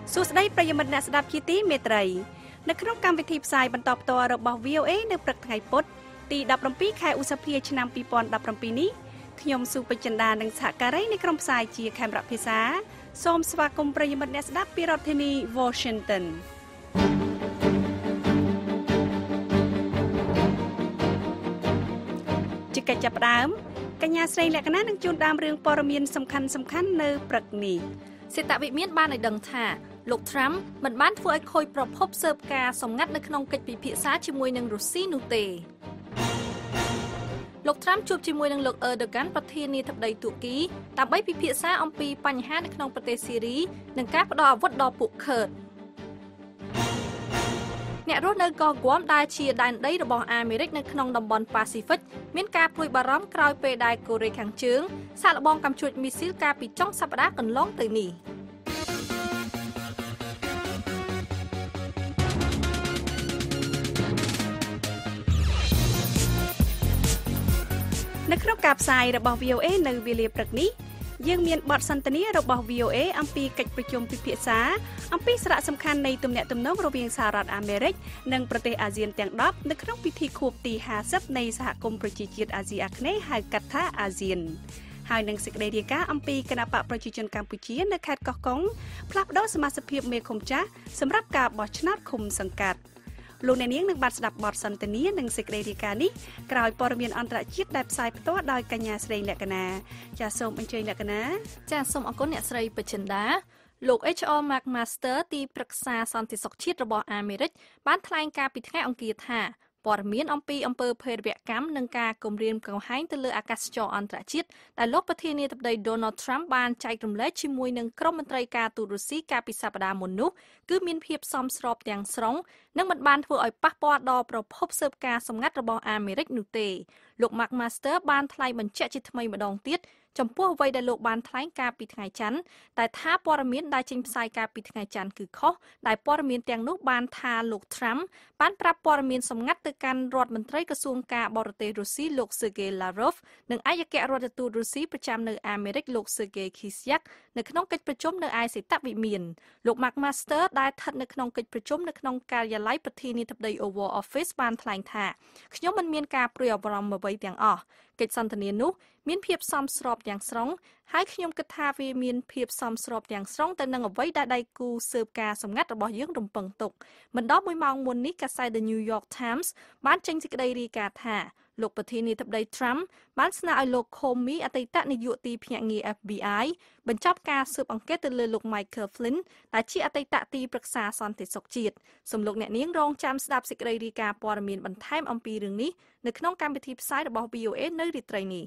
សួស្តីប្រិយមិត្តអ្នកស្ដាប់ជាទីមេត្រីនៅក្នុងកម្មវិធីផ្សាយបន្តផ្ទាល់របស់ VOA នៅព្រឹកថ្ងៃពុធទី17ខែឧសភាឆ្នាំ2017នេះខ្ញុំសុបចិន្តានិងសហការីនៃក្រុមផ្សាយជាខេមរៈភាសាសូមស្វាគមន៍ប្រិយមិត្តអ្នកស្ដាប់ពីរដ្ឋធានី Washington ជាកិច្ចចាប់ផ្ដើមកញ្ញាស្រីលក្ខណៈនឹងជួនដើមរឿងព័ត៌មានសំខាន់នៅព្រឹកនេះសេតវិមានបានឲ្យដឹងថាលោក Trump មិនបានធ្វើឲ្យខូចប្រភពស៊ើបការសម្ងាត់នៅក្នុងកិច្ចពិភាក្សាជាមួយនឹងរុស្ស៊ីនោះទេលោក Trump ជួបជាមួយនឹងលោក Erdogan ប្រធានាធិបតីទួរគីដើម្បីពិភាក្សាអំពីបញ្ហានៅក្នុងប្រទេសស៊ីរីនិងការផ្តល់អាវុធដល់ពួកឃឺដអ្នករស់នៅកោះហ្គាំដែលជាដែនដីរបស់អាមេរិកនៅក្នុងតំបន់ប៉ាស៊ីហ្វិកមានការព្រួយបារម្ភក្រោយពេលដែលកូរ៉េខាងជើងសាកល្បងកាំជ្រួចមីស៊ីលកាលពីចុងសប្តាហ៍កន្លងទៅនេះនៅក្នុងការផ្សាយរបស់ VOA នៅវេលាព្រឹកនេះយើងមានបទសន្ទនារបស់ VOA អំពីកិច្ចប្រជុំពិភាក្សាអំពីសារៈសំខាន់នៃទំនាក់ទំនងរវាងសហរដ្ឋអាមេរិកនិងប្រទេសអាស៊ានទាំង10នៅក្នុងពិធីខួបទី50នៃសហគមន៍ប្រជាជាតិអាស៊ីអាគ្នេយ៍ហៅកាត់ថាអាស៊ានហើយនឹងសេចក្តីរាយការណ៍អំពីគណបកប្រជាជនកម្ពុជានៅខេត្តកោះកុងផ្លាស់ប្តូរសមាជិកមេឃុំចាស់សម្រាប់ការបោះឆ្នោតឃុំសង្កាត់លោកអ្នកនាងនឹងបានស្ដាប់បទសន្ទនានិងសេចក្តីរាយការណ៍នេះក្រោយព័ត៌មានអន្តរជាតិដែលផ្សាយផ្ទាល់ដោយកញ្ញាស្រីលក្ខណាចាសសូមអញ្ជើញលក្ខណាចាសសូមអរគុណអ្នកស្រីបចិន្តាលោក HR McMaster ទីប្រឹក្សាសន្តិសុខជាតិរបស់អាមេរិកបានថ្លែងការពីថ្ងៃអង្គារថាព័ត៌មានអំពីអំពើភេរវកម្មនិងការគំរាមកំហែងទៅលើអាកាសចរអន្តរជាតិដែលលោកប្រធានាធិបតី Donald Trump បានចែករំលែកជាមួយនឹងក្រុមមន្ត្រីការទូតរុស្ស៊ីកាលពីសប្តាហ៍មុននោះគឺមានភាពសមស្របទាំងស្រុងនិងមិនបានធ្វើឲ្យប៉ះពាល់ដល់ប្រភពស៊ើបការសម្ងាត់របស់អាមេរិកនោះទេលោក McMaster បានថ្លែងបញ្ជាក់ជាថ្មីម្ដងទៀតចំពោះអ្វីដែលលោកបានថ្លែងការពីថ្ងៃច័ន្ទតែថាព័ត៌មានដែលចេញផ្សាយការពីថ្ងៃច័ន្ទគឺខុសដែលព័ត៌មានទាំងនោះបានថាលោក Trump បានប្រាប់ព័ត៌មានសម្ងាត់ទៅកាន់រដ្ឋមន្ត្រីក្រសួងការបរទេសរុស្ស៊ីលោក Sergei Lavrov និងឯកអគ្គរដ្ឋទូតរុស្ស៊ីប្រចាំនៅអាមេរិកលោក Sergei Kislyak នៅក្នុងកិច្ចប្រជុំនៅឯសេតវិមានលោក McMaster ដែលស្ថិតនៅក្នុងកិច្ចប្រជុំនៅក្នុងការិយាល័យប្រធានាធិបតី Oval Office បានថ្លែងថាខ្ញុំមិនមានការព្រួយបារម្ភអ្វីទាំងអស់កិច្ចសន្ទនានោះមានភាពសមស្របទាំងស្រុងហើយខ្ញុំគិតថាវាមានភាពសមស្របទាំងស្រុងទៅនឹងអ្វីដែលដៃគូស៊ើបការសម្ងាត់របស់យើងរំពឹងទុកមិនដល់1ម៉ោងមុននេះកាសែត The New York Times បានចេញសេចក្តីរាយការណ៍ថាលោកប្រធានាធិបតី Trump បានស្នើឲ្យលោក Comey អតីតនាយកទីភ្នាក់ងារ FBI បញ្ចប់ការស៊ើបអង្កេតទៅលើលោក Michael Flynn ដែលជាអតីតទីប្រឹក្សាសន្តិសុខជាតិសូមលោកអ្នកនាងរងចាំស្ដាប់សេចក្តីរាយការណ៍ព័ត៌មានបន្ថែមអំពីរឿងនេះនៅក្នុងកម្មវិធីផ្សាយរបស់ VOA នៅរាត្រីនេះ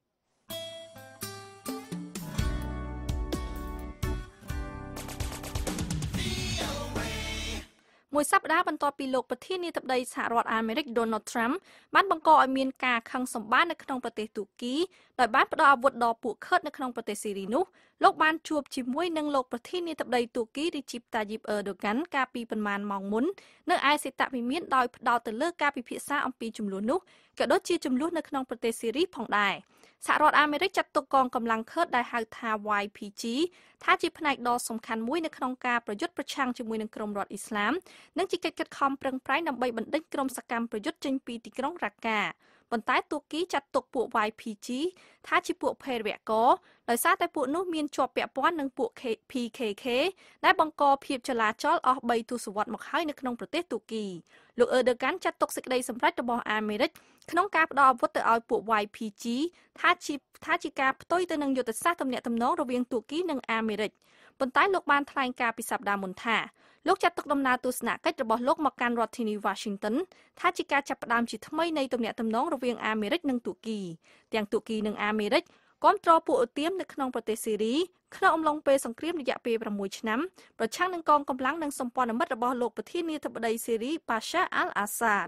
មួយសប្តាហ៍បន្ទាប់ពីលោកប្រធានាធិបតីសហរដ្ឋអាមេរិក Donald Trump បានបង្កឲ្យមានការខឹងសម្បារនៅក្នុងប្រទេសទួរគីដោយបានផ្តល់អាវុធដល់ពួកឃឺដនៅក្នុងប្រទេសស៊ីរីនោះលោកបានជួបជាមួយនឹងលោកប្រធានាធិបតីទួរគី Recep Tayyip Erdogan កាលពីប្រមាណម៉ោងមុននៅឯសេតវិមានដោយផ្ដោតទៅលើការពិភាក្សាអំពីចំនួននោះក៏ដូចជាចំនួននៅក្នុងប្រទេសស៊ីរីផងដែរសហរដ្ឋអាមេរិកចាត់ទុកកងកម្លាំងឃឺដដែលហៅថា YPG ថាជាផ្នែកដ៏សំខាន់មួយនៅក្នុងការប្រយុទ្ធប្រឆាំងជាមួយនឹងក្រុមរដ្ឋអ៊ីស្លាមនិងជាកិច្ចខិតខំប្រឹងប្រែងដើម្បីបណ្ដេញក្រុមសកម្មប្រយុទ្ធចេញពីទីក្រុងរ៉ាកាប៉ុន្តែទួរគីចាត់ទុកពួក YPG ថាជាពួកភេរវករដោយសារតែពួកនោះមានជាប់ពាក់ព័ន្ធនឹងពួក PKK ដែលបង្កភាពចលាចលអស់3ទសវត្សរ៍មកហើយនៅក្នុងប្រទេសទួរគីលោក Erdogan ចាត់ទុកសេចក្តីសម្រេចរបស់អាមេរិកក្នុងការផ្តល់អាវុធទៅឲ្យពួក YPG ថាជាការផ្ទុយទៅនឹងយុទ្ធសាស្ត្រទំនាក់ទំនងរវាងទួរគីនិងអាមេរិកប៉ុន្តែលោកបានថ្លែងការពីសប្តាហ៍មុនថាលោកចាត់ទុកដំណើរទស្សនកិច្ចរបស់លោកមកកាន់រដ្ឋធានី Washington ថាជាការចាប់ផ្ដើមជាថ្មីនៃទំនាក់ទំនងរវាងអាមេរិកនិងទួរគីទាំងទួរគីនិងអាមេរិកគាំទ្រពួកឧទាមនៅក្នុងប្រទេសស៊ីរីក្នុងអំឡុងពេលសង្គ្រាមរយៈពេល6ឆ្នាំប្រឆាំងនឹងកងកម្លាំងនិងសម្ព័ន្ធមិត្តរបស់លោកប្រធានាធិបតីស៊ីរី Bashar al-Assad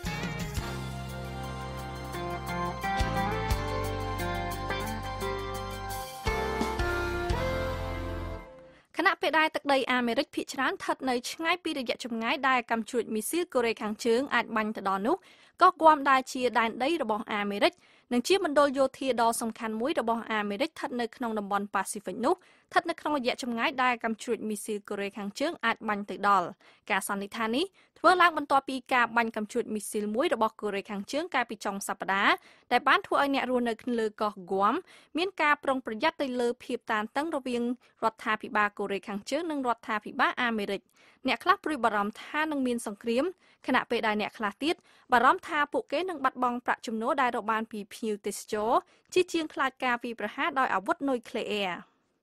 ខណៈពេលដែលទឹកដីអាមេរិកភាគច្រើនស្ថិតនៅឆ្ងាយពីរយៈចម្ងាយដែលកាំជ្រួចមីស៊ីលកូរ៉េខាងជើងអាចបាញ់ទៅដល់នោះក៏គួមដែរជាដែនដីរបស់អាមេរិកនិងជាមណ្ឌលយោធាដ៏សំខាន់មួយរបស់អាមេរិកស្ថិតនៅក្នុងតំបន់ប៉ាស៊ីហ្វិកនោះស្ថិតនៅក្នុងរយៈចម្ងាយដែលកាំជ្រួចមីស៊ីលកូរ៉េខាងជើងអាចបាញ់ទៅដល់ការសន្និដ្ឋាននេះធ្វើឡើងបន្ទាប់ពីការបាញ់កាំជ្រួចមីស៊ីលមួយរបស់កូរ៉េខាងជើងកាលពីចុងសប្តាហ៍ដែលបានធ្វើឲ្យអ្នករស់នៅលើកោះហ្គាំមានការប្រុងប្រយ័ត្នទៅលើភាពតានតឹងរវាងរដ្ឋាភិបាលកូរ៉េខាងជើងនិងរដ្ឋាភិបាលអាមេរិកអ្នកខ្លះព្រួយបារម្ភថានឹងមានសង្គ្រាមខណៈពេលដែលអ្នកខ្លះទៀតបារម្ភថាពួកគេនឹងបាត់បង់ប្រាក់ចំណូលដែលរកបានពីភ្ញៀវទេសចរជាជាងខ្លាចការវាយប្រហារដោយអាវុធនុយក្លេអ៊ែរ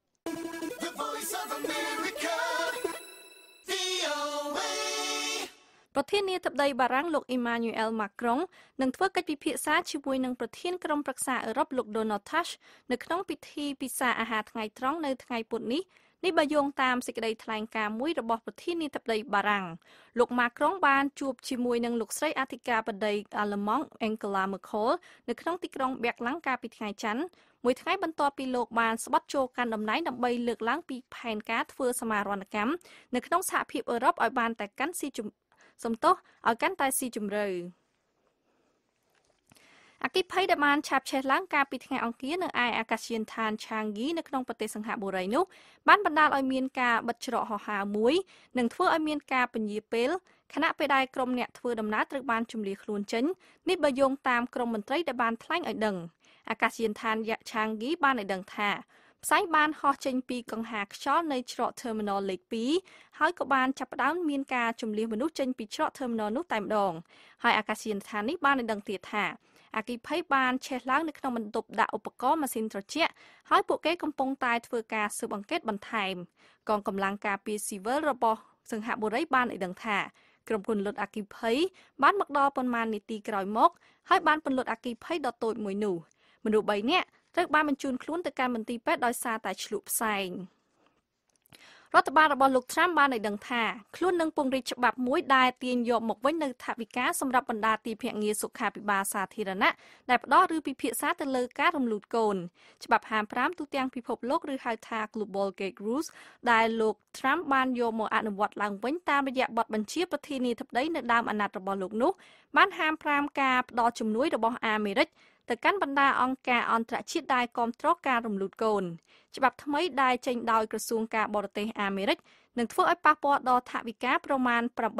ប្រធានាធិបតីបារាំងលោកអ៊ីម៉ាញូអែលម៉ាក្រុងនឹងធ្វើកិច្ចពិភាក្សាជាមួយនឹងប្រធានក្រុមប្រឹក្សាអឺរ៉ុបលោក Donald Tusk នៅក្នុងពិធីពិសាអាហារថ្ងៃត្រង់នៅថ្ងៃពុធនេះបើយោងតាមសេចក្តីថ្លែងការណ៍មួយរបស់ប្រធានាធិបតីបារាំងលោកម៉ាក្រុងបានជួបជាមួយនឹងលោកស្រីអធិការបតីអាល្លឺម៉ង់ Angela Merkel នៅក្នុងទីក្រុងបែកឡាំងកាលពីថ្ងៃច័ន្ទមួយថ្ងៃបន្ទាប់ពីលោកបានស្បត់ចូលកាន់តំណែងដើម្បីលើកឡើងពីផែនការធ្វើសមារណកម្មនៅក្នុងសហភាពអឺរ៉ុបឲ្យបានតែកាន់ស៊ីជម្រៅអគ្គិភ័យដែលបានឆាបឆេះឡើងកាលពីថ្ងៃអង្គារនៅឯអាកាសយានដ្ឋានឆាងហ្គីនៅក្នុងប្រទេសសិង្ហបុរីនោះបានបណ្ដាលឲ្យមានការបិទច្រកហោះហើរមួយនិងធ្វើឲ្យមានការពន្យាពេលខណៈពេលដែលក្រុមអ្នកធ្វើដំណើរត្រូវបានជម្លៀសខ្លួនចេញនេះបើយោងតាមក្រុមមន្ត្រីដែលបានថ្លែងឲ្យដឹងអាកាសយានដ្ឋានឆាងហ្គីបានឲ្យដឹងថាផ្សាយបានហោះចេញពីកង្ហាខ្យល់នៅច្រក Terminal លេខ 2 ហើយក៏បានចាប់ផ្ដើមមានការជម្លៀសមនុស្សចេញពីច្រក Terminal នោះតែម្ដងហើយអាកាសយានដ្ឋាននេះបានឲ្យដឹងទៀតថាអគ្គិភ័យបានឆេះឡើងនៅក្នុងបន្ទប់ដាក់ឧបករណ៍ម៉ាស៊ីនត្រជាក់ហើយពួកគេកំពុងតែធ្វើការស៊ើបអង្កេតបន្ថែមកងកម្លាំងការពារស៊ីវិលរបស់សិង្ហបុរីបានឲ្យដឹងថាក្រុមពន្លត់អគ្គិភ័យបានមកដល់ប៉ុន្មាននាទីក្រោយមកហើយបានពន្លត់អគ្គិភ័យដ៏តូចមួយនោះមនុស្ស3នាក់ត្រូវបានបញ្ជូនខ្លួនទៅកាន់មន្ទីរពេទ្យដោយសារតែឆ្លក់ផ្សែងរដ្ឋបាលរបស់លោក Trump បានឲ្យដឹងថាខ្លួននឹងពង្រីកច្បាប់មួយដែលទាញយកមកវិញនូវថវិកាសម្រាប់បណ្ដាទីភ្នាក់ងារសុខាភិបាលសាធារណៈដែលផ្ដល់ឬពិភាក្សាទៅលើការរំលូតកូនច្បាប់55ទូទាំងពិភពលោកឬហៅថា Global Gag Rules ដែលលោក Trump បានយកមកអនុវត្តឡើងវិញតាមរយៈបទបញ្ជាប្រធានាធិបតីនៅដើមអាណត្តិរបស់លោកនោះបានហាម5ការផ្ដល់ជំនួយរបស់អាមេរិកទៅកាន់បណ្ដាអង្គការអន្តរជាតិដែលគាំទ្រការរំលូតកូនច្បាប់ថ្មីដែលចេញដោយក្រសួងការបរទេសអាមេរិកនឹងធ្វើឲ្យប៉ះពាល់ដល់ថវិកាប្រមាណ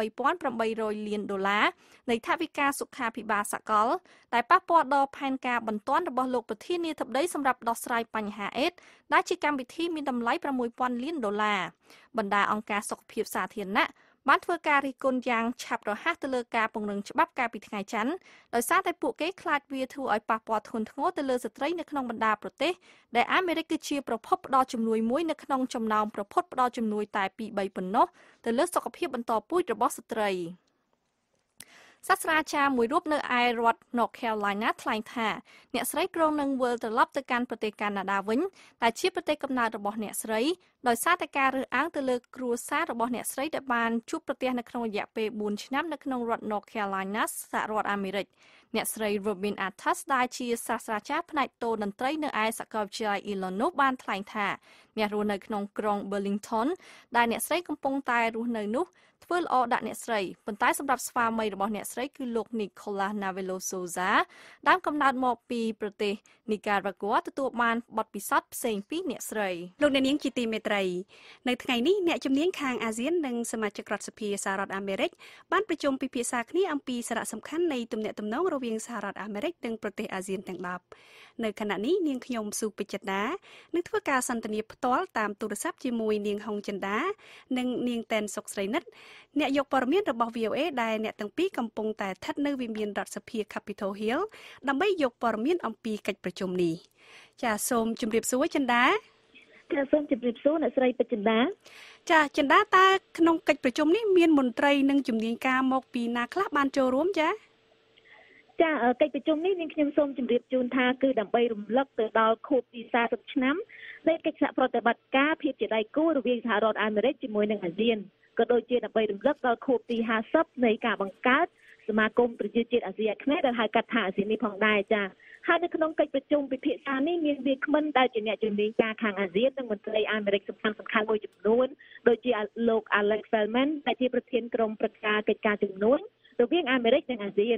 $8,800 លាននៃថវិកាសុខាភិបាលសកលដែលប៉ះពាល់ដល់ផែនការបន្ទាន់របស់លោកប្រធានាធិបតីសម្រាប់ដោះស្រាយបញ្ហាអេដស៍ដែលជាកម្មវិធីមានតម្លៃ$6,000 លានបណ្ដាអង្គការសុខភាពសាធារណៈបានធ្វើការរិះគន់យ៉ាងឆាប់រហ័សទៅលើការពង្រឹងច្បាប់កាលពីថ្ងៃច័ន្ទដោយសារតែពួកគេខ្លាចវាធ្វើឲ្យប៉ះពាល់ធ្ងន់ធ្ងរទៅលើស្ត្រីនៅក្នុងបណ្ដាប្រទេសដែលអាមេរិកគឺជាប្រភពផ្ដល់ជំនួយមួយនៅក្នុងចំណោមប្រភពផ្ដល់ជំនួយតែ2-3ប៉ុណ្ណោះទៅលើសុខភាពបន្តពូជរបស់ស្ត្រីសាស្ត្រាចារ្យមួយរូបនៅឯរដ្ឋ North Carolina ថ្លែងថាអ្នកស្រីគ្រោងនឹងវិលត្រឡប់ទៅកាន់ប្រទេសកាណាដាវិញតែជាប្រទេសកំណើតរបស់អ្នកស្រីដោយសារតែការរើសអើងទៅលើគ្រួសាររបស់អ្នកស្រីដែលបានជួបប្រទះនៅក្នុងរយៈពេល4ឆ្នាំនៅក្នុងរដ្ឋ North Carolina សហរដ្ឋអាមេរិកអ្នកស្រី Robin Atas ដែលជាសាស្ត្រាចារ្យផ្នែកតូតន្ត្រីនៅឯសាកលវិទ្យាល័យ Illinois បានថ្លែងថាអ្នករស់នៅក្នុងក្រុង Burlington ដែលអ្នកស្រីកំពុងតែរស់នៅនោះធ្វើល្អដាក់អ្នកស្រីប៉ុន្តែសម្រាប់ស្វាមីរបស់អ្នកស្រីគឺលោក Nicolas Navarro Souza ដើមកំណើតមកពីប្រទេស Nicaragua ទទួលបានបទពិសោធន៍ផ្សេងពីអ្នកស្រីលោកអ្នកនាងជាទីមេត្រីនៅថ្ងៃនេះអ្នកជំនាញខាងអាស៊ាននិងសមាជិករដ្ឋសភាសហរដ្ឋអាមេរិកបានប្រជុំពិភាក្សាគ្នាអំពីសារៈសំខាន់នៃទំនាក់ទំនងរវាងសហរដ្ឋអាមេរិកនិងប្រទេសអាស៊ានទាំង10នៅខណៈនេះនាងខ្ញុំស៊ូពេជ្ជតានឹងធ្វើការសន្ទនាផ្ទាល់តាមទូរស័ព្ទជាមួយនាងហុងចិន្តានិងនាងតែនសុកស្រីនិតអ្នកយកព័ត៌មានរបស់ VOA ដែលអ្នកទាំងពីរកំពុងតែស្ថិតនៅវិមានរដ្ឋសភា Capitol Hill ដើម្បីយកព័ត៌មានអំពីកិច្ចប្រជុំនេះចាសសូមជម្រាបសួរចិន្តាចាសសូមជម្រាបសួរអ្នកស្រីពេជ្ជចិន្តាចាសចិន្តាតើក្នុងកិច្ចប្រជុំនេះមានមន្ត្រីនិងជំនាញការមកពីណាខ្លះបានចូលរួមចាចាកិច្ចប្រជុំនេះនាងខ្ញុំសូមជម្រាបជូនថាគឺដើម្បីរំលឹកទៅដល់ខួបទី40ឆ្នាំនៃកិច្ចសហប្រតិបត្តិការភាពជាដៃគូរវាងសហរដ្ឋអាមេរិកជាមួយនឹងអាស៊ានក៏ដូចជាដើម្បីរំលឹកដល់ខួបទី50នៃការបង្កើតសមាគមប្រជាជាតិអាស៊ីអាគ្នេយ៍ដែលហៅកាត់ថាអាស៊ាននេះផងដែរចាហើយនៅក្នុងកិច្ចប្រជុំពិភាក្សានេះមានវាគ្មិនដែលជាអ្នកជំនាញការខាងអាស៊ាននិងមន្ត្រីអាមេរិកសំខាន់មួយចំនួនដូចជាលោក Alex Feldman ដែលជាប្រធានក្រុមប្រឹក្សាកិច្ចការជំនួយរវាងអាមេរិកនិងអាស៊ាន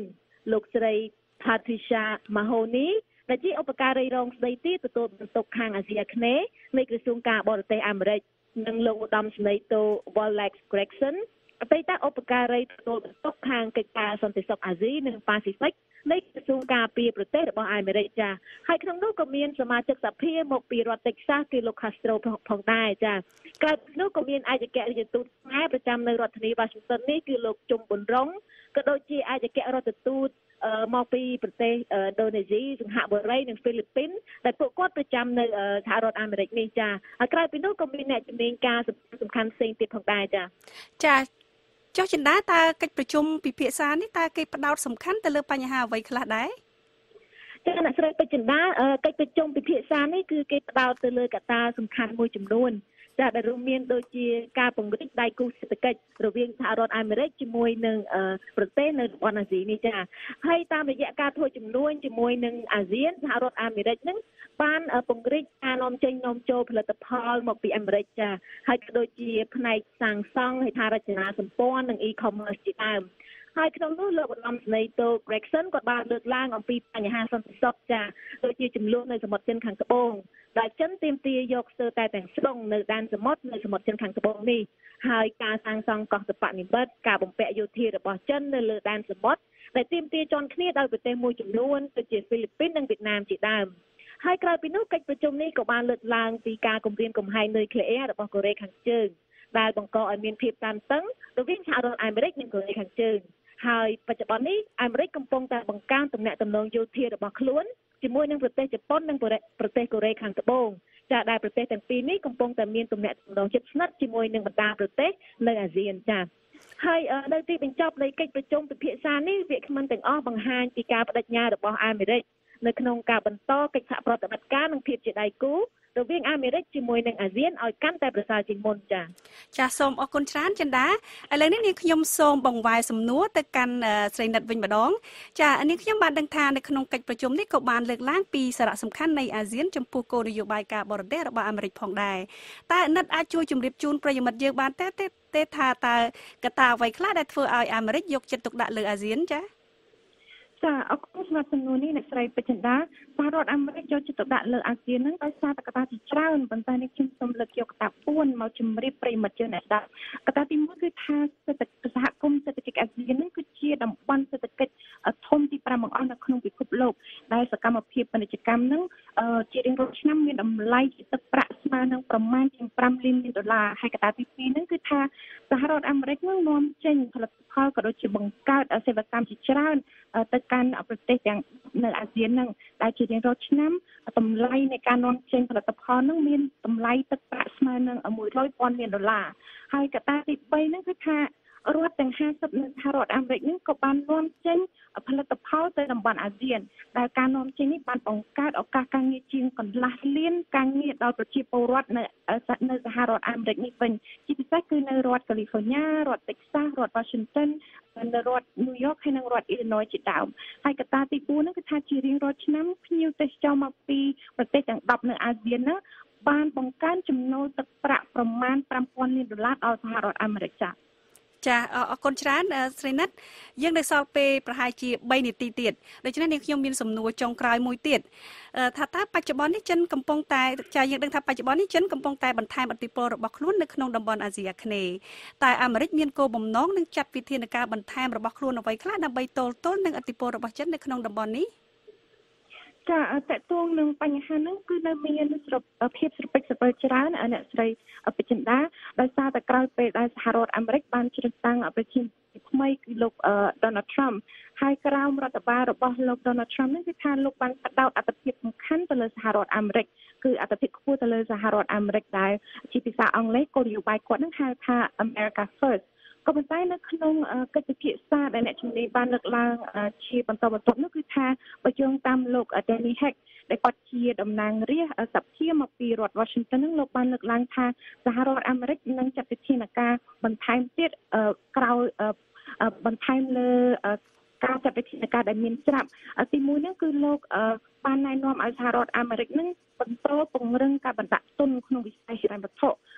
លោកស្រី Patricia Mahoney ដែលជាឧបការីរងស្ដីទីទទួលបន្ទុកខាងអាស៊ីអាគ្នេយ៍នៃក្រសួងការបរទេសអាមេរិកនិងលោកឧត្តមសេនីយ៍តូ Wallace Gregson អតីតឧបការីទទួលបន្ទុកខាងកិច្ចការសន្តិសុខអាស៊ីនិងប៉ាស៊ីហ្វិកនៃក្រសួងការពារប្រទេសរបស់អាមេរិកចាហើយក្នុងនោះក៏មានសមាជិកសភាមកពីរដ្ឋ Texas គឺលោក Castro ផងដែរចាក្រៅពីនោះក៏មានឯកអគ្គរដ្ឋទូតខ្មែរប្រចាំនៅរដ្ឋធានី Washington នេះគឺលោកជុំប៊ុនរងក៏ដូចជាឯកអគ្គរដ្ឋទូតមកពីប្រទេសឥណ្ឌូនេស៊ីសិង្ហបុរីនិងហ្វីលីពីនដែលពួកគាត់ប្រចាំនៅសហរដ្ឋអាមេរិកនេះចាហើយក្រៅពីនោះក៏មានអ្នកជំនាញការសំខាន់ផ្សេងទៀតផងដែរចាចុះចិន្តាតើកិច្ចប្រជុំពិភាក្សានេះតើគេផ្ដោតសំខាន់ទៅលើបញ្ហាអ្វីខ្លះដែរចាអ្នកស្រីពេជ្រចិន្តាកិច្ចប្រជុំពិភាក្សានេះគឺគេផ្ដោតទៅលើកត្តាសំខាន់មួយចំនួនចាដែលរួមមានដូចជាការពង្រីកដៃគូសេដ្ឋកិច្ចរវាងសហរដ្ឋអាមេរិកជាមួយនឹងប្រទេសនៅតំបន់អាស៊ីនេះចាហើយតាមរយៈការធ្វើជំនួញជាមួយនឹងអាស៊ានសហរដ្ឋអាមេរិកនឹងបានពង្រីកការនាំចេញនាំចូលផលិតផលមកពីអាមេរិកចាហើយក៏ដូចជាផ្នែកសាងសង់ហេដ្ឋារចនាសម្ព័ន្ធនិង e-commerce ជាដើមហើយក្នុងនោះលោកឧត្តមសេនីយ៍តូ Gregson ក៏បានលើកឡើងអំពីបញ្ហាសន្តិសុខចាដូចជាចំនួននៅសមុទ្រចិនខាងត្បូងដែលចិនទាមទារយកស្ទើរតែទាំងស្រុងនៅដែនសមុទ្រនៅសមុទ្រចិនខាងត្បូងនេះហើយការសាងសង់កោះសិប្បនិម្មិតការបំពាក់យោធារបស់ចិននៅលើដែនសមុទ្រដែលទាមទារជាន់គ្នាដោយប្រទេសមួយចំនួនដូចជាហ្វីលីពីននិងវៀតណាមជាដើមហើយក្រៅពីនោះកិច្ចប្រជុំនេះក៏បានលើកឡើងពីការគម្រាមកំហែងនុយក្លេអ៊ែររបស់កូរ៉េខាងជើងដែលបង្កឲ្យមានភាពតានតឹងរវាងសហរដ្ឋអាមេរិកនិងកូរ៉េខាងជើងហើយបច្ចុប្បន្ននេះអាមេរិកកំពុងតែបង្កើនទំនាក់ទំនងយោធារបស់ខ្លួនជាមួយនឹងប្រទេសជប៉ុននិងប្រទេសកូរ៉េខាងត្បូងចាដែលប្រទេសទាំងពីរនេះកំពុងតែមានទំនាក់ទំនងជិតស្និទ្ធជាមួយនឹងបណ្ដាប្រទេសនៅអាស៊ានចាហើយនៅទីបញ្ចប់នៃកិច្ចប្រជុំពិភាក្សានេះវាគ្មិនទាំងអស់បង្ហាញពីការបដិញ្ញារបស់អាមេរិកនៅក្នុងការបន្តកិច្ចសហប្រតិបត្តិការនិងភាពជាដៃគូរវាងអាមេរិកជាមួយនឹងអាស៊ានឲ្យកាន់តែប្រសើរជាងមុនចាសូមអរគុណច្រើនចិន្តាឥឡូវនេះនាងខ្ញុំសូមបង្វែរសំណួរទៅកាន់ស្រីនិតវិញម្ដងចានាងខ្ញុំបានដឹងថានៅក្នុងកិច្ចប្រជុំនេះក៏បានលើកឡើងពីសារៈសំខាន់នៃអាស៊ានចំពោះគោលនយោបាយការបរទេសរបស់អាមេរិកផងដែរតែនិតអាចជួយជម្រាបជូនប្រិយមិត្តយើងបានទេថាតើកត្តាអ្វីខ្លះដែលធ្វើឲ្យអាមេរិកយកចិត្តទុកដាក់លើអាស៊ានចាអរគុណសម្រាប់សំណួរនេះអ្នកស្រីពេជ្រចិន្តាសហរដ្ឋអាមេរិកយកចិត្តទុកដាក់លើអាស៊ាននឹងដោយសារតែកត្តាជាច្រើនប៉ុន្តែនេះខ្ញុំសូមលើកយកកត្តា4មកជម្រាបប្រិយមិត្តយើងអ្នកស្ដាប់កត្តាទី1គឺថាសហគមន៍សេដ្ឋកិច្ចអាស៊ាននឹងគឺជាតំបន់សេដ្ឋកិច្ចធំទី5បង្អស់នៅក្នុងពិភពលោកដែលសកម្មភាពពាណិជ្ជកម្មនឹងជារៀងរាល់ឆ្នាំមានតម្លៃជាទឹកប្រាក់ស្មើនឹងប្រមាណជាង$5 លានហើយកត្តាទី2ហ្នឹងគឺថាសហរដ្ឋអាមេរិកនឹងនាំចេញផលិតផលក៏ដូចជាបង្កើតសេវាកម្មជាច្រើនទៅកាន់ប្រទេសទាំងនៅអាស៊ានហ្នឹងដែលជារៀងរាល់ឆ្នាំតម្លៃនៃការនាំចេញផលិតផលហ្នឹងមានតម្លៃទឹកប្រាក់ស្មើនឹង$100,000 លានហើយកត្តាទី3ហ្នឹងគឺថារដ្ឋទាំង50នៅសហរដ្ឋអាមេរិកនេះក៏បាននាំចេញផលិតផលទៅតំបន់អាស៊ានដែលការនាំចេញនេះបានបង្កើតឱកាសការងារជាងកន្លះលានការងារដល់ប្រជាពលរដ្ឋនៅសហរដ្ឋអាមេរិកនេះវិញជាពិសេសគឺនៅរដ្ឋកាលីហ្វ័រញ៉ារដ្ឋ Texas រដ្ឋ Washington នៅរដ្ឋ New York ហើយនិងរដ្ឋ Illinois ជាដើមហើយកត្តាទី4ហ្នឹងគឺថាជារៀងរាល់ឆ្នាំភ្ញៀវទេសចរមកពីប្រទេសទាំង10នៅអាស៊ានហ្នឹងបានបង្កើនចំណូលទឹកប្រាក់ប្រមាណ$5,000 លានដល់សហរដ្ឋអាមេរិកចាអរគុណច្រើនស្រីនិតយើងនៅសល់ពេលប្រហែលជា3នាទីទៀតដូច្នេះនាងខ្ញុំមានសំណួរចុងក្រោយមួយទៀតថាតើបច្ចុប្បន្ននេះចិនកំពុងតែចាយើងដឹងថាបច្ចុប្បន្ននេះចិនកំពុងតែបន្ថែមឥទ្ធិពលរបស់ខ្លួននៅក្នុងតំបន់អាស៊ីអាគ្នេយ៍តែអាមេរិកមានគោលបំណងនឹងចាត់វិធានការបន្ថែមរបស់ខ្លួនអ្វីខ្លះដើម្បីទល់ទល់នឹងឥទ្ធិពលរបស់ចិននៅក្នុងតំបន់នេះចាតកតងនឹងបញ្ហាហ្នឹងគឺនៅមានភាពស្រពេចស្រពិលច្រើនអ្នកស្រីពេជ្រចិន្តាដោយសារតែក្រោយពេលដែលសហរដ្ឋអាមេរិកបានជ្រើសតាំងប្រធានាធិបតីថ្មីគឺលោក Donald Trump ហើយក្រោមរដ្ឋបាលរបស់លោក Donald Trump នេះគឺថាលោកបានផ្ដោតអត្ថប្រយោជន៍សំខាន់ទៅលើសហរដ្ឋអាមេរិកគឺអត្ថប្រយោជន៍ខ្ពស់ទៅលើសហរដ្ឋអាមេរិកដែលជាភាសាអង់គ្លេសគោលនយោបាយគាត់នឹងហៅថា America Firstក៏ប៉ុន្តែនៅក្នុងកិច្ចពិភាក្សាដែលអ្នកជំនាញបានលើកឡើងជាបន្តបន្ទាប់នោះគឺថាបើយោងតាមលោក Danny Heck ដែលគាត់ជាតំណាងរាស្ត្រសភាមកពីរដ្ឋ Washington នឹងលោកបានលើកឡើងថាសហរដ្ឋអាមេរិកនឹងចាត់វិធានការបន្ថែមទៀតក្រោយបន្ថែមលើការចាត់វិធានការដែលមានស្រាប់ទី1ហ្នឹងគឺលោកបានណែនាំឲ្យសហរដ្ឋអាមេរិកនឹងបន្តពង្រឹងការបណ្ដាក់ទុនក្នុងវិស័យហិរញ្ញវត្ថុ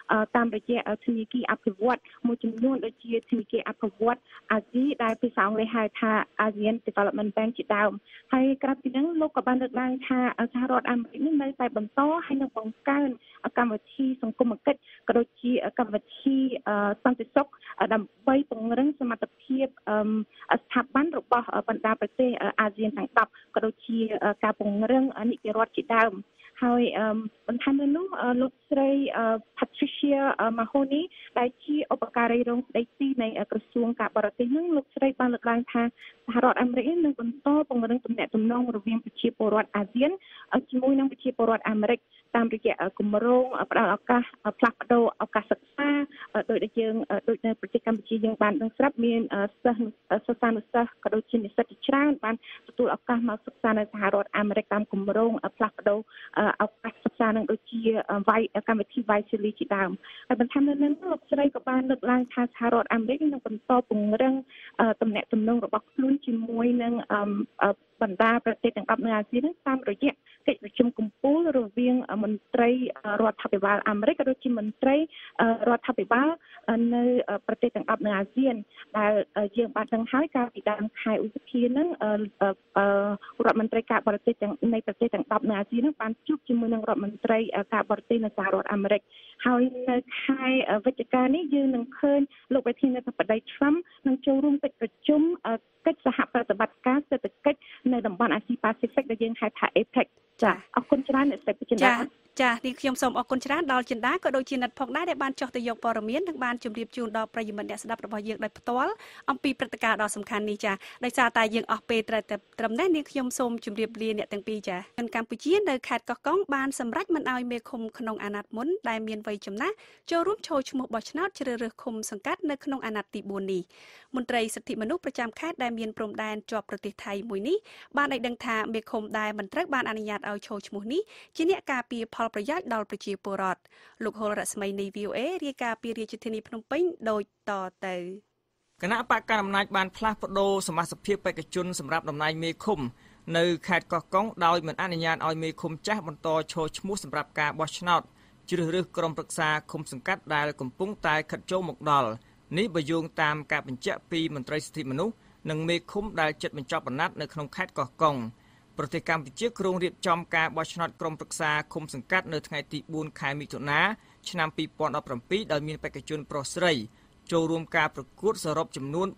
តាមរយៈធនាគារអភិវឌ្ឍន៍មួយចំនួនដូចជាធនាគារអភិវឌ្ឍន៍អាស៊ីដែលភាសាអង់គ្លេសហៅថា ASEAN Development Bank ជាដើមហើយក្រៅពីនេះលោកក៏បានលើកឡើងថាសហរដ្ឋអាមេរិកនេះនៅតែបន្តហើយនឹងបង្កើនកម្មវិធីសង្គមគិច្ចក៏ដូចជាកម្មវិធីសន្តិសុខដើម្បីពង្រឹងសមត្ថភាពស្ថាប័នរបស់បណ្ដាប្រទេសអាស៊ានទាំង10ក៏ដូចជាការពង្រឹងនីតិរដ្ឋជាដើមហើយបន្ថែមលើនោះលោកស្រី Patricia Mahoney ដែលជាឧបការីរងស្ដីទីនៃក្រសួងការបរទេសនឹងលោកស្រីបានលើកឡើងថាសហរដ្ឋអាមេរិកនឹងបន្តពង្រឹងទំនាក់ទំនងរវាងប្រជាពលរដ្ឋអាស៊ានជាមួយនឹងប្រជាពលរដ្ឋអាមេរិកតាមរយៈគម្រោងផ្ដល់ឱកាសផ្លាស់ប្ដូរឱកាសសិក្សាដោយយើងដូចនៅប្រទេសកម្ពុជាយើងបានដឹងស្រាប់មានសិស្សានុសិស្សក៏ដូចជានិស្សិតជាច្រើនបានទទួលឱកាសមកសិក្សានៅសហរដ្ឋអាមេរិកតាមគម្រោងផ្លាស់ប្ដូរឱកាសសិក្សានឹងដូចជាកម្មវិធី Vaisili ជាដើមហើយបន្ថែមលើនេះលោកស្រីក៏បានលើកឡើងថាសហរដ្ឋអាមេរិកនឹងបន្តពង្រឹងទំនាក់ទំនងរបស់ខ្លួនជាមួយនឹងបណ្ដាប្រទេសទាំង10នៅអាស៊ានតាមរយៈកិច្ចប្រជុំកំពូលរវាងមន្ត្រីរដ្ឋាភិបាលអាមេរិកក៏ដូចជាមន្ត្រីរដ្ឋាភិបាលនៅប្រទេសទាំង10នៅអាស៊ានដែលយើងបានដឹងហើយកាលពីដើមខែឧសភានឹងរដ្ឋមន្ត្រីការបរទេសទាំងនៃប្រទេសទាំង10នៅអាស៊ាននឹងបានជួបជាមួយនឹងរដ្ឋមន្ត្រីការបរទេសនៅសហរដ្ឋអាមេរិកហើយនៅខែវិច្ឆិកានេះយើងនឹងឃើញលោកប្រធានាធិបតី Trump នឹងចូលរួមកិច្ចប្រជុំកិច្ចសហប្រតិបត្តិការសេដ្ឋកិច្ចនៅតំបន់អាស៊ីប៉ាស៊ីហ្វិកដែលយើងហៅថា APEC ចាអរគុណច្រើនអ្នកស្រីពេជ្រចាចានាងខ្ញុំសូមអរគុណច្រើនដល់ចិន្តាក៏ដូចជាអ្នកផងដែរដែលបានចុះទៅយកព័ត៌មាននិងបានជម្រាបជូនដល់ប្រិយមិត្តអ្នកស្ដាប់របស់យើងដោយផ្ទាល់អំពីព្រឹត្តិការណ៍ដ៏សំខាន់នេះចាដោយសារតែយើងអស់ពេលត្រឹមនេះនាងខ្ញុំសូមជម្រាបលាអ្នកទាំងពីរចាកម្ពុជានៅខេត្តកោះកុងបានសម្រេចមិនឲ្យមេឃុំក្នុងអាណត្តិមុនដែលមានវ័យចំណាស់ចូលរួមចូលឈ្មោះបោះឆ្នោតជ្រើសរើសឃុំសង្កាត់នៅក្នុងអាណត្តិទី4នេះមន្ត្រីសិទ្ធិមនុស្សប្រចាំខេត្តដែលមានព្រំដែនជាប់ប្រទេសថៃមួយនេះបានឲ្យដឹងថាមេឃុំដែលមិនត្រូវបានអនុញ្ញាតឲ្យចូលឈ្មោះនេះជាអ្នកការពារផលប្រយោជន៍ដល់ប្រជាពលរដ្ឋលោកហុលរស្មីនៃ VOA រាយការណ៍ពីរាជធានីភ្នំពេញដូចតទៅគណៈបកកណ្ដាលអំណាចបានផ្លាស់ប្តូរសមាជិកបេក្ខជនសម្រាប់តំណែងមេឃុំនៅខេត្តកោះកុងដោយមិនអនុញ្ញាតឲ្យមេឃុំចាស់បន្តចូលឈ្មោះសម្រាប់ការបោះឆ្នោតជ្រើសរើសក្រុមប្រឹក្សាឃុំសង្កាត់ដែលកំពុងតែខិតចូលមកដល់នេះបើយោងតាមការបញ្ជាក់ពីមន្ត្រីសិទ្ធិមនុស្សនិងមេឃុំដែលជិតបញ្ចប់អាណត្តិនៅក្នុងខេត្តកោះកុងប្រទេសកម្ពុជាគ្រោងរៀបចំការបោះឆ្នោតក្រុមប្រឹក្សាឃុំសង្កាត់នៅថ្ងៃទី4ខែមិថុនាឆ្នាំ2017ដោយមានបេក្ខជនប្រុសស្រីចូលរួមការប្រកួតសរុបចំនួន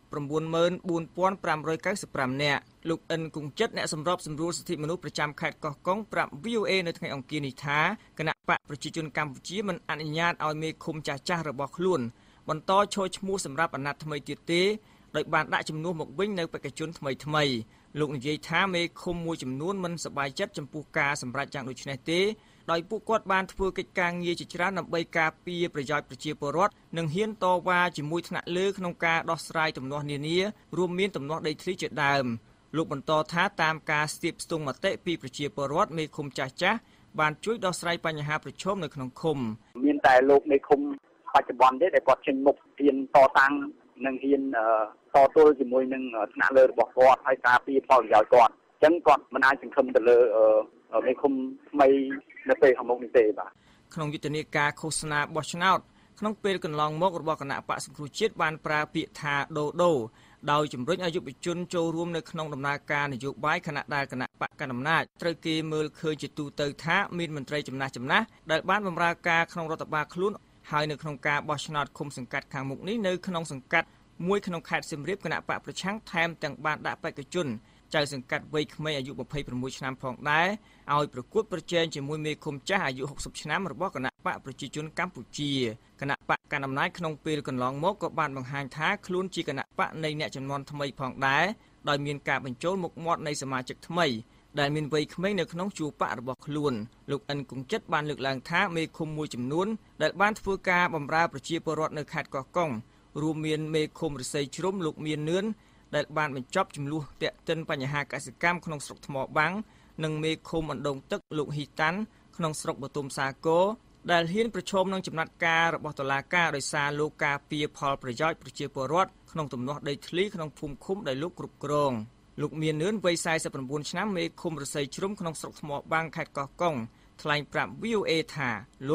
94,595 នាក់លោកអិនគង្ជិតអ្នកសម្របសម្រួលសិទ្ធិមនុស្សប្រចាំខេត្តកោះកុងប្រាប់ VOA នៅថ្ងៃអង្គារនេះថាគណៈបកប្រជាជនកម្ពុជាមិនអនុញ្ញាតឲ្យមេឃុំចាស់ៗរបស់ខ្លួនបន្តចូលឈ្មោះសម្រាប់អាណត្តិថ្មីទៀតទេដោយបានដាក់ជំនួសមកវិញនៅបេក្ខជនថ្មីលោកនិយាយថាមេឃុំមួយចំនួនមិនសប្បាយចិត្តចំពោះការសម្រេចយ៉ាងដូចនេះទេដោយពួកគាត់បានធ្វើកិច្ចការងារជាច្រើនដើម្បីការពារប្រយោជន៍ប្រជាពលរដ្ឋនិងហ៊ានតវ៉ាជាមួយថ្នាក់លើក្នុងការដោះស្រាយទំនាស់នានារួមមានទំនាស់ដីធ្លីជាដើមលោកបន្តថាតាមការស្ទាបស្ទង់មតិពីប្រជាពលរដ្ឋមេឃុំចាស់ៗបានជួយដោះស្រាយបញ្ហាប្រឈមនៅក្នុងឃុំមានតែលោកមេឃុំបច្ចុប្បន្នទេដែលគាត់ចេញមុខហ៊ានតតាំងនិងហ៊ានតទល់ជាមួយនឹងថ្នាក់លើរបស់គាត់ហើយការពារផលប្រយោជន៍គាត់អញ្ចឹងគាត់មិនអាចសង្ឃឹមទៅលើមេឃុំថ្មីនៅពេលខាងមុខនេះទេបាទក្នុងយុទ្ធនាការឃោសនាបោះឆ្នោតក្នុងពេលកន្លងមករបស់គណៈបកសង្គ្រោះជាតិបានប្រើពាក្យថាដូដោយជំរុញឲ្យយុវជនចូលរួមនៅក្នុងដំណើរការនយោបាយខណៈដែលគណៈបកកណ្ដាលអំណាចត្រូវគេមើលឃើញជាទូទៅថាមានមន្ត្រីចំណាស់ដែលបានបម្រើការក្នុងរដ្ឋបាលខ្លួនហើយនៅក្នុងការបោះឆ្នោតឃុំសង្កាត់ខាងមុខនេះនៅក្នុងសង្កាត់មួយក្នុងខេត្តសៀមរាបគណៈបកប្រឆាំងថែមទាំងបានដាក់បេក្ខជនចៅសង្កាត់វ័យក្មេងអាយុ26ឆ្នាំផងដែរឲ្យប្រកួតប្រជែងជាមួយមេឃុំចាស់អាយុ60ឆ្នាំរបស់គណៈបកប្រជាជនកម្ពុជាគណៈបកកណ្ដាលអំណាចក្នុងពេលកន្លងមកក៏បានបង្ហាញថាខ្លួនជាគណៈបកនៃអ្នកចំនួនថ្មីផងដែរដោយមានការបញ្ចូលមុខមាត់នៃសមាជិកថ្មីដែលមានវ័យក្មេងនៅក្នុងជួរបករបស់ខ្លួនលោកអិនគង្ជិតបានលើកឡើងថាមេឃុំមួយចំនួនដែលបានធ្វើការបម្រើប្រជាពលរដ្ឋនៅខេត្តកោះកុងរួមមានមេឃុំរិស័យជ្រុំលោកមាននឿនដែលបានបញ្ចប់ចំនួនតាក់ទិនបញ្ហាកសិកម្មក្នុងស្រុកថ្មបាំងនិងមេឃុំអណ្ដូងទឹកលោកហ៊ីតាន់ក្នុងស្រុកបទុមសាគរដែលហ៊ានប្រឈមនឹងចំណាត់ការរបស់តុលាការដោយសារលោកការពារផលប្រយោជន៍ប្រជាពលរដ្ឋក្នុងទំនាស់ដីធ្លីក្នុងភូមិឃុំដែលលោកគ្រប់គ្រងលោកមាននឿនវ័យ49ឆ្នាំមេឃុំរិស័យជ្រុំក្នុងស្រុកថ្មបាំងខេត្តកោះកុងថ្លែងប្រាប់ VOA ថាលោក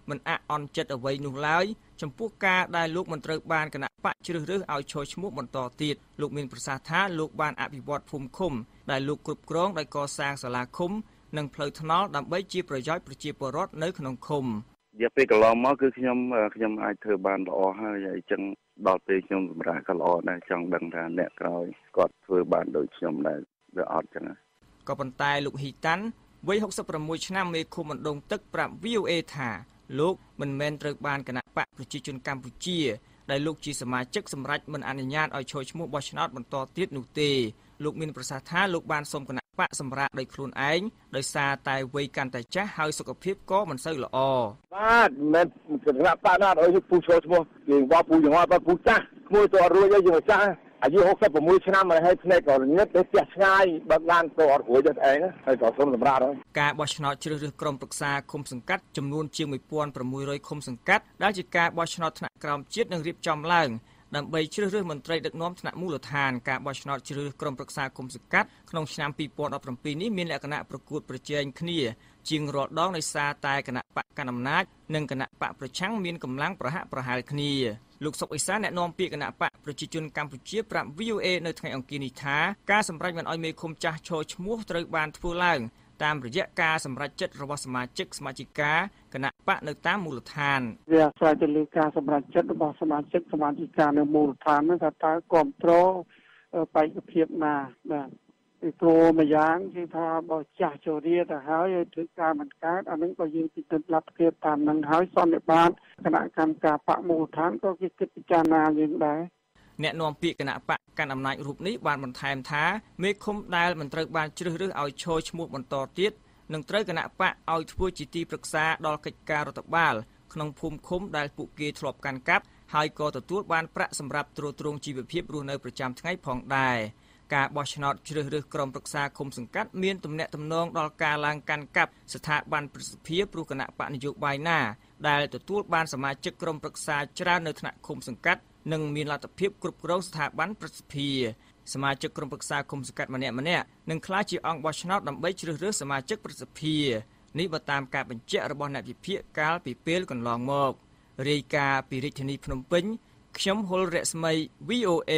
មិនអអន់ចិត្តអ្វីនោះឡើយចំពោះការដែលលោកមិនត្រូវបានគណៈបកជ្រើសរើសឲ្យចូលឈ្មោះបន្តទៀតលោកមានប្រសាសន៍ថាលោកបានអភិវឌ្ឍភូមិឃុំដែលលោកគ្រប់គ្រងដោយកសាងសាលាឃុំនិងផ្លូវថ្នល់ដើម្បីជាប្រយោជន៍ប្រជាពលរដ្ឋនៅក្នុងឃុំរយៈពេលកន្លងមកគឺខ្ញុំអាចធ្វើបានល្អហើយអញ្ចឹងដល់ពេលខ្ញុំសម្រាប់ក៏ល្អដែរចង់ដឹងថាអ្នកក្រោយគាត់ធ្វើបានដូចខ្ញុំដែរឬអត់ចឹងក៏ប៉ុន្តែលោកហ៊ីតាន់វ័យ66ឆ្នាំមេឃុំអណ្ដូងទឹកប្រាប់ VOA ថាលោកមិនមែនត្រូវបានគណៈបកប្រជាជនកម្ពុជាដែលលោកជាសមាជិកសម្រាប់មិនអនុញ្ញាតឲ្យចូលឈ្មោះបោះឆ្នោតបន្តទៀតនោះទេលោកមានប្រសាសន៍ថាលោកបានសុំគណៈបកសម្រាប់ដោយខ្លួនឯងដោយសារតែវ័យកាន់តែចាស់ហើយសុខភាពក៏មិនសូវល្អបាទមិនគណៈបកណាឲ្យពូចូលឈ្មោះគេបោះពូយ៉ាងអត់ពូចាស់ឈ្មោះទៅអត់រួចទេយើងចាស់អាយុ66ឆ្នាំមកហើយភ្នែកក៏ញឹកទៅផ្ទះឆ្ងាយបើបានទៅអត់រួចទេឯងហើយក៏សុំសម្រាប់ហើយការបោះឆ្នោតជ្រើសរើសក្រុមប្រឹក្សាឃុំសង្កាត់ចំនួនជាង1600ឃុំសង្កាត់ដែលជាការបោះឆ្នោតថ្នាក់ក្រោមជាតិនឹងរៀបចំឡើងដើម្បីជ្រើសរើសមន្ត្រីដឹកនាំថ្នាក់មូលដ្ឋានការបោះឆ្នោតជ្រើសរើសក្រុមប្រឹក្សាឃុំសង្កាត់ក្នុងឆ្នាំ2017នេះមានលក្ខណៈប្រកួតប្រជែងគ្នាជាងរាល់ដងដោយសារតែគណៈបកកណ្ដាលអំណាចនិងគណៈបកប្រឆាំងមានកម្លាំងប្រហាក់ប្រហែលគ្នាលោកសុកអេសានអ្នកនាំពាក្យគណៈបកប្រជាជនកម្ពុជាប្រាប់ VOA នៅថ្ងៃអង្គារនេះថាការសម្រេចមិនឲ្យមេឃុំចាស់ចូលឈ្មោះត្រូវបានធ្វើឡើងតាមរយៈការសម្រេចចិត្តរបស់សមាជិកសមាជិកាគណៈបកនៅតាមមូលដ្ឋានវាអាស្រ័យទៅលើការសម្រេចចិត្តរបស់សមាជិកសមាជិកានៅមូលដ្ឋាននោះថាតើគ្រប់គ្រងបេក្ខភាពណាបាទពីព្រោះម្យ៉ាងគឺថាបើចាស់ចូលរៀនទៅហើយធ្វើការមិនកើតអានឹងក៏យើងពិនិត្យលទ្ធភាពតាមនឹងហើយសន្និបាតគណៈកម្មការបកមូលដ្ឋានក៏គេគិតពិចារណាយើងដែរអ្នកនាំពាក្យគណៈបកកាន់អំណាចរូបនេះបានបន្ថែមថាមេឃុំដែលមិនត្រូវបានជ្រើសរើសឲ្យចូលឈ្មោះបន្តទៀតនឹងត្រូវគណៈបកឲ្យធ្វើជាទីប្រឹក្សាដល់កិច្ចការរដ្ឋបាលក្នុងភូមិឃុំដែលពួកគេធ្លាប់កាន់កាប់ហើយក៏ទទួលបានប្រាក់សម្រាប់ទ្រទ្រង់ជីវភាពរស់នៅប្រចាំថ្ងៃផងដែរការបោះឆ្នោតជ្រើសរើសក្រុមប្រឹក្សាឃុំសង្កាត់មានទំនាក់ទំនងដល់ការឡើងកាន់កាប់ស្ថាប័នប្រសិទ្ធភាពព្រោះគណៈបកនយោបាយណាដែលទទួលបានសមាជិកក្រុមប្រឹក្សាច្រើននៅថ្នាក់ឃុំសង្កាត់និងមានលទ្ធភាពគ្រប់គ្រងស្ថាប័នប្រសិទ្ធភាពសមាជិកក្រុមប្រឹក្សាឃុំសង្កាត់ម្នាក់ៗនឹងក្លាយជាអង្គបោះឆ្នោតដើម្បីជ្រើសរើសសមាជិកប្រសិទ្ធភាពនេះបើតាមការបញ្ជាក់របស់អ្នកវិភាគកាលពីពេលកន្លងមករាយការណ៍ពីរាជធានីភ្នំពេញខ្ញុំហុលរស្មី VOA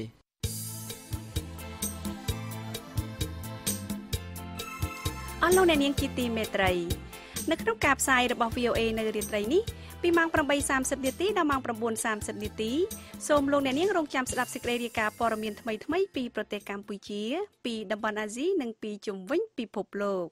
អស់លោកអ្នកនាងជាទីមេត្រីនៅក្នុងការផ្សាយរបស់ VOA នៅរាត្រីនេះពីម៉ោង 8:30 នាទីដល់ម៉ោង 9:30 នាទីសូមលោកអ្នកនាងរងចាំស្ដាប់សេចក្តីរាយការណ៍ព័ត៌មានថ្មីៗពីប្រទេសកម្ពុជាពីតំបន់អាស៊ីនិងពីជុំវិញពិភពលោក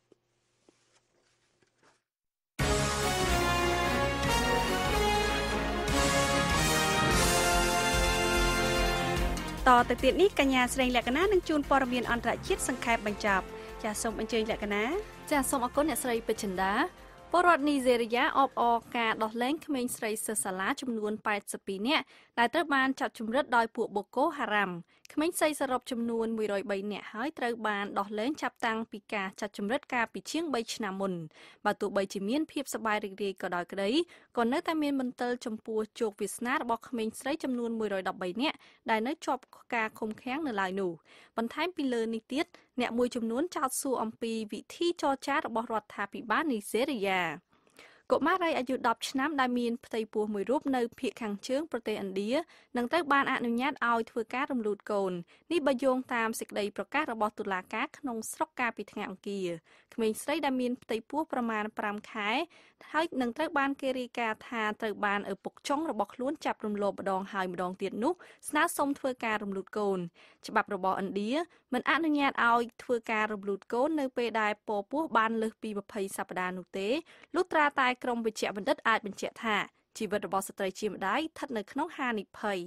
តទៅទៀតនេះកញ្ញាស្រីលក្ខណានឹងជួនព័ត៌មានអន្តរជាតិសង្ខេបបញ្ចប់ចាសសូមអញ្ជើញលក្ខណាចាសសូមអរគុណអ្នកស្រីពេជ្រចិន្តាពលរដ្ឋនីហ្សេរីយ៉ាអបអរការដោះលែងក្មេងស្រីសិស្សសាលាចំនួន82នាក់ដែលត្រូវបានចាប់ជំរិតដោយពួកបូកូហារ៉ាំក្មេងស្រីសរុបចំនួន103នាក់ហើយត្រូវបានដោះលែងចាប់តាំងពីការចាប់ជំរិតកាលពីជាង3ឆ្នាំមុនបើទោះបីជាមានភាពសប្បាយរីករាយក៏ដោយក្តីក៏នៅតែមានមន្ទិលចំពោះជោគវាសនារបស់ក្មេងស្រីចំនួន113នាក់ដែលនៅជាប់ការឃុំឃាំងនៅឡើយនោះបន្ថែមពីលើនេះទៀតអ្នកមួយចំនួនចោទសួរអំពីវិធីចរចារបស់រដ្ឋាភិបាលនីហ្សេរីយ៉ាកុមារីអាយុ10ឆ្នាំដែលមានផ្ទៃពោះមួយរូបនៅភាគខាងជើងប្រទេសឥណ្ឌានឹងត្រូវបានអនុញ្ញាតឲ្យធ្វើការរំលូតកូននេះបើយោងតាមសេចក្តីប្រកាសរបស់តុលាការក្នុងស្រុកកាលពីថ្ងៃអង្គារក្មេងស្រីដែលមានផ្ទៃពោះប្រមាណ5ខែហើយនឹងត្រូវបានគេរាយការណ៍ថាត្រូវបានឪពុកចុងរបស់ខ្លួនចាប់រំលោភម្ដងហើយម្ដងទៀតនោះស្នើសុំធ្វើការរំលូតកូនច្បាប់របស់ឥណ្ឌាមិនអនុញ្ញាតឲ្យធ្វើការរំលូតកូននៅពេលដែលពពោះបានលើសពី20សប្តាហ៍នោះទេលុះត្រាតែក្រមវិជ្ជបណ្ឌិតអាចបញ្ជាក់ថាជីវិតរបស់ស្ត្រីជាម្ដាយស្ថិតនៅក្នុងហានិភ័យ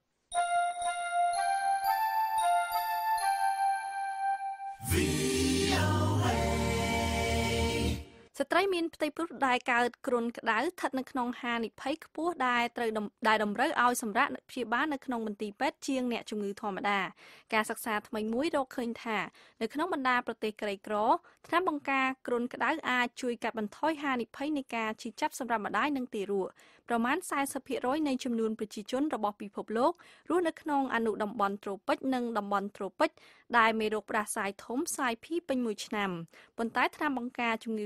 ស្ត្រីមានផ្ទៃពោះដែលកើតគ្រុនក្តៅស្ថិតនៅក្នុងហានិភ័យខ្ពស់ដែលតម្រូវឲ្យសម្រាកព្យាបាលនៅក្នុងមន្ទីរពេទ្យជាងអ្នកជំងឺធម្មតាការសិក្សាថ្មីមួយរកឃើញថានៅក្នុងបណ្ដាប្រទេសក្រីក្រថ្នាំបង្ការគ្រុនក្តៅអាចជួយកាត់បន្ថយហានិភ័យនៃការឈឺចាប់សម្រាប់ម្ដាយនិងទារកប្រមាណ 40% នៃចំនួនប្រជាជនរបស់ពិភពលោករស់នៅក្នុងអនុតំបន់ត្រូពិចនិងតំបន់ត្រូពិចដែលមេរោគផ្ដាសាយធំសាយភីពេញមួយឆ្នាំប៉ុន្តែថ្នាំបង្ការជំងឺផ្ដាសាយ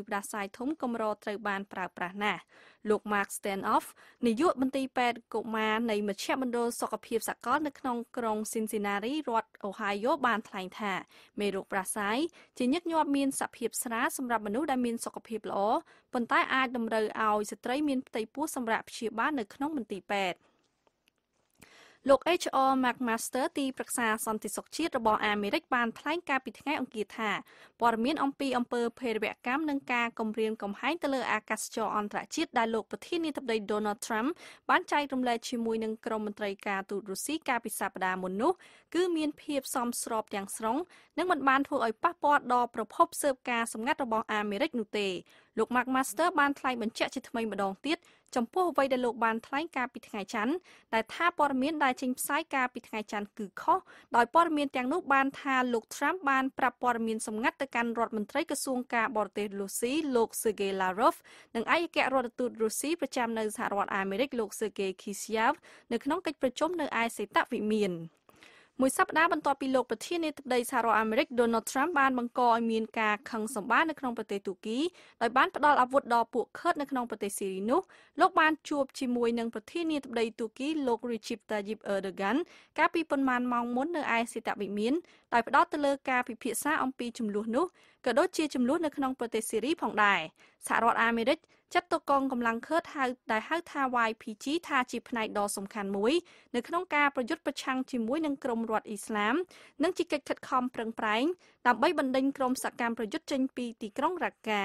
យធំកម្រត្រូវបានប្រើប្រាស់ណាស់លោក Mark Stenoff នាយកមន្ត្រីពេទ្យកុមារនៃមជ្ឈមណ្ឌលសុខភាពសកលនៅក្នុងក្រុង Cincinnati រដ្ឋ Ohio បានថ្លែងថាមេរោគផ្ដាសាយជាញឹកញាប់មានសភាពស្រាលសម្រាប់មនុស្សដែលមានសុខភាពល្អប៉ុន្តែអាចតម្រូវឲ្យស្ត្រីមានផ្ទៃពោះសម្រាប់ព្យាបាលនៅក្នុងមន្ទីរពេទ្យលោក HR McMaster ទីប្រឹក្សាសន្តិសុខជាតិរបស់អាមេរិកបានថ្លែងការពីថ្ងៃអង្គារថាព័ត៌មានអំពីអំពើភេរវកម្មនិងការគំរាមកំហែងទៅលើអាកាសចរអន្តរជាតិដែលលោកប្រធានាធិបតី Donald Trump បានចែករំលែកជាមួយនឹងក្រុមមន្ត្រីការទូតរុស្ស៊ីកាលពីសប្តាហ៍មុននោះគឺមានភាពសមស្របទាំងស្រុងនិងមិនបានធ្វើឲ្យប៉ះពាល់ដល់ប្រភពស៊ើបការសម្ងាត់របស់អាមេរិកនោះទេលោក McMaster បានថ្លែងបញ្ជាក់ជាថ្មីម្ដងទៀតចំពោះអ្វីដែលលោកបានថ្លែងការពីថ្ងៃច័ន្ទដែលថាព័ត៌មានដែលចេញផ្សាយការពីថ្ងៃច័ន្ទគឺខុសដោយព័ត៌មានទាំងនោះបានថាលោក Trump បានប្រាប់ព័ត៌មានសម្ងាត់ទៅកាន់រដ្ឋមន្ត្រីក្រសួងការបរទេសរុស្ស៊ីលោក Sergei Lavrov និងឯកអគ្គរដ្ឋទូតរុស្ស៊ីប្រចាំនៅសហរដ្ឋអាមេរិកលោក Sergei Kyslytsov នៅក្នុងកិច្ចប្រជុំនៅឯសេតវិមានមួយសប្តាហ៍បន្ទាប់ពីលោកប្រធានាធិបតីសហរដ្ឋអាមេរិក Donald Trump បានបង្កឲ្យមានការខឹងសម្បារនៅក្នុងប្រទេសទូគីដោយបានផ្ដល់អាវុធដល់ពួកឃឺតនៅក្នុងប្រទេសស៊ីរីនោះលោកបានជួបជាមួយនឹងប្រធានាធិបតីទូគីលោក Recep Tayyip Erdogan កាលពីប៉ុន្មានម៉ោងមុននៅឯសេតវិមានដោយផ្ដោតទៅលើការពិភាក្សាអំពីចំនួននោះក៏ដូចជាចំនួននៅក្នុងប្រទេសស៊ីរីផងដែរសហរដ្ឋអាមេរិកចាត់ទុកកងកម្លាំងឃឺតដែលហៅថា YPG ថាជាផ្នែកដ៏សំខាន់មួយនៅក្នុងការប្រយុទ្ធប្រឆាំងជាមួយនឹងក្រុមរដ្ឋអ៊ីស្លាមនិងជាកិច្ចខិតខំប្រឹងប្រែងដើម្បីបណ្ដេញក្រុមសកម្មប្រយុទ្ធចេញពីទីក្រុងរ៉ាកា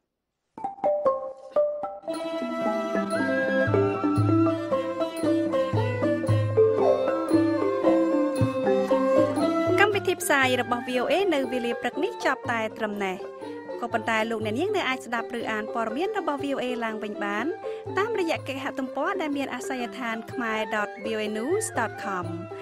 កម្មវិធីផ្សាយរបស់ VOA នៅវេលាព្រឹកនេះចប់តែត្រឹមណេះក៏ប៉ុន្តែលោកអ្នកនាងនៅអាចស្ដាប់ឬអានព័ត៌មានរបស់ VOA ឡើងវិញបានតាមរយៈគេហទំព័រដែលមានអាសយដ្ឋាន khmer.voanews.com